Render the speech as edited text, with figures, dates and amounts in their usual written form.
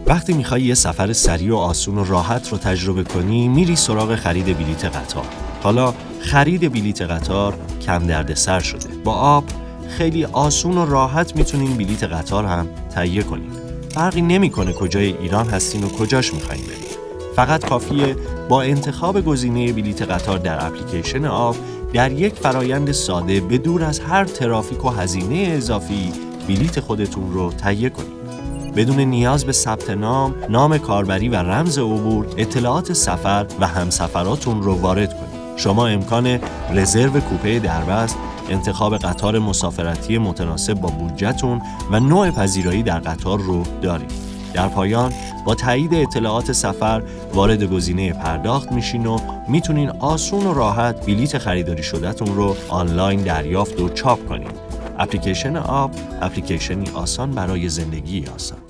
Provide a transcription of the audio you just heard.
وقتی میخوای یه سفر سریع و آسون و راحت رو تجربه کنی، میری سراغ خرید بلیت قطار. حالا خرید بلیت قطار کم دردسر شده. با آب خیلی آسون و راحت میتونین بلیت قطار هم تهیه کنین. فرقی نمیکنه کجای ایران هستین و کجاش میخواین برین. فقط کافیه با انتخاب گزینه بلیت قطار در اپلیکیشن آب در یک فرایند ساده به دور از هر ترافیک و هزینه اضافی بلیت خودتون رو تهیه کنید. بدون نیاز به ثبت نام کاربری و رمز عبور، اطلاعات سفر و همسفراتون رو وارد کنید. شما امکان رزرو کوپه دربست، انتخاب قطار مسافرتی متناسب با بودجه‌تون و نوع پذیرایی در قطار رو دارید. در پایان با تایید اطلاعات سفر وارد گزینه پرداخت میشین و میتونین آسون و راحت بلیت خریداری شده‌تون رو آنلاین دریافت و چاپ کنین. اپلیکیشن آب، اپلیکیشنی آسان برای زندگی آسان.